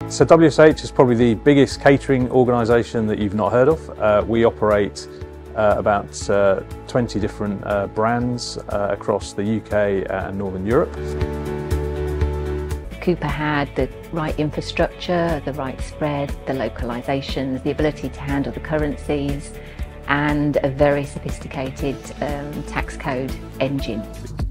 So WSH is probably the biggest catering organisation that you've not heard of. We operate about 20 different brands across the UK and Northern Europe. Coupa had the right infrastructure, the right spread, the localisations, the ability to handle the currencies and a very sophisticated tax code engine.